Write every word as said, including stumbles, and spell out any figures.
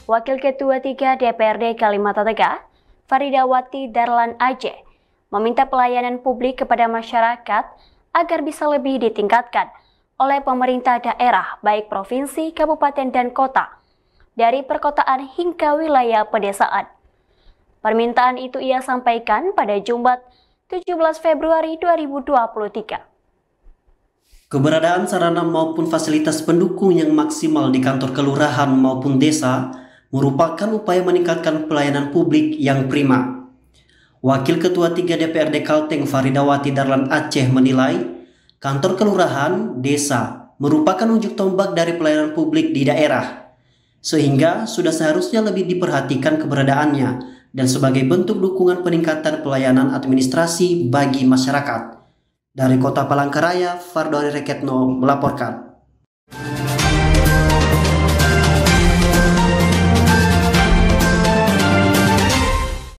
Wakil Ketua tiga D P R D Kalimantan Tengah, Faridawati Darlan Aceh, meminta pelayanan publik kepada masyarakat agar bisa lebih ditingkatkan oleh pemerintah daerah baik provinsi, kabupaten, dan kota, dari perkotaan hingga wilayah pedesaan. Permintaan itu ia sampaikan pada Jumat tujuh belas Februari dua ribu dua puluh tiga. Keberadaan sarana maupun fasilitas pendukung yang maksimal di kantor kelurahan maupun desa merupakan upaya meningkatkan pelayanan publik yang prima. Wakil Ketua tiga D P R D Kalteng Faridawati Darlan Aceh menilai, kantor kelurahan, desa merupakan ujung tombak dari pelayanan publik di daerah, sehingga sudah seharusnya lebih diperhatikan keberadaannya dan sebagai bentuk dukungan peningkatan pelayanan administrasi bagi masyarakat. Dari Kota Palangkaraya, Fardori Reketno melaporkan.